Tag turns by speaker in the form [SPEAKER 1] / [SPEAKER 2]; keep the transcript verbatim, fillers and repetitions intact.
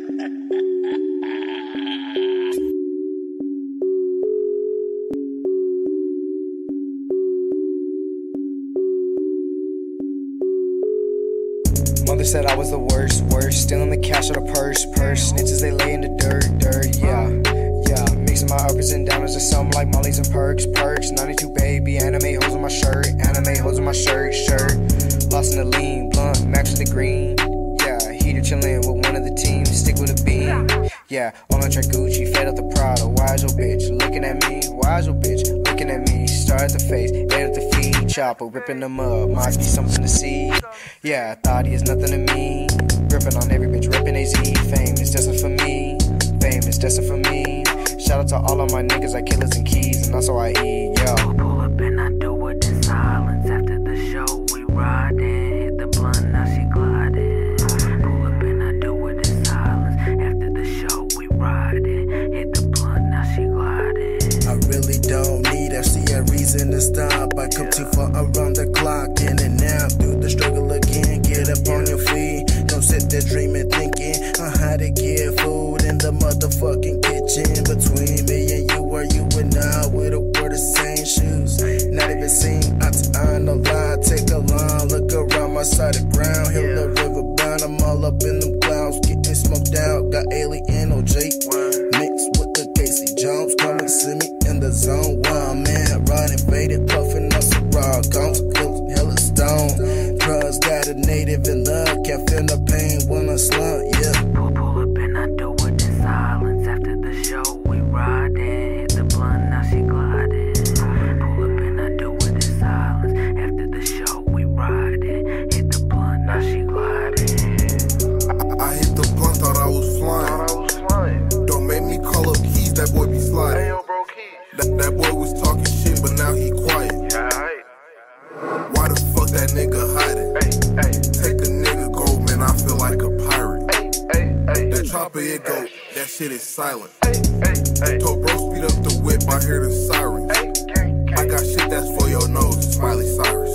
[SPEAKER 1] Mother said I was the worst, worst. Stealing the cash out of purse, purse. Snitches, they lay in the dirt, dirt, yeah, yeah. Mixing my uppers and downers or something like mollies and perks, perks. ninety-two baby, anime holes on my shirt, anime holes on my shirt, shirt. Lost in the lean, blunt, max with the green. Yeah, heater chillin' with one of the teams, stick with a beam. Yeah, all on track Gucci, fed up the Prada. Why is your bitch looking at me? Why is your bitch looking at me? Star at the face, air at the feet, chopper ripping them up. Might be something to see. Yeah, I thought he is nothing to me. Ripping on every bitch, ripping A Z. Fame is destined for me. Fame is destined for me. Shout out to all of my niggas like killers and keys, and that's how I eat, yo.
[SPEAKER 2] Pull up and I do it in silence. After the show, we riding. Hit the blunt, now she gliding. Pull up and I do it in silence. After the show, we riding. Hit the blunt, now she gliding.
[SPEAKER 3] I really don't need I see a reason to stop. I come too far around the clock, in and out, through the struggle again. Get up on your feet, don't sit there dreaming, thinking on how to get food in the motherfucking kitchen. Between me and you, are you and I, we the wear the same shoes. Not even seen eye to eye, no lie. Take a line, look around my side of ground. Hill the river bound, I'm all up in them clouds, getting smoked out. Got Alien O J mixed with the Casey Jones. Come and see me in the zone. Wild man, riding faded, puffing up some raw cones. Hella stone, drugs got a native in love. Can't feel the pain when I slump, yeah.
[SPEAKER 2] Pull, pull up and I do it in silence. After the show, we riding. Hit the blunt, now she gliding. Pull up and I do it in silence. After the show, we riding. Hit the blunt, now she gliding.
[SPEAKER 4] I, I hit the blunt, thought I was flying.
[SPEAKER 5] Thought I was flying.
[SPEAKER 4] Don't make me call up Keys, that boy be sliding.
[SPEAKER 5] Hey, yo, bro, Keys.
[SPEAKER 4] That, that boy was talking shit, but now he quiet.
[SPEAKER 5] Yeah, alright.
[SPEAKER 4] Why the fuck that nigga hiding?
[SPEAKER 5] Hey, hey,
[SPEAKER 4] Take a nigga gold, man, I feel like a pirate.
[SPEAKER 5] hey, hey, hey.
[SPEAKER 4] That chopper, it go, that shit is silent.
[SPEAKER 5] Hey, hey, hey.
[SPEAKER 4] Told bro, speed up the whip, I hear the sirens.
[SPEAKER 5] Hey, gang, gang.
[SPEAKER 4] I got shit that's for your nose, Smiley Cyrus.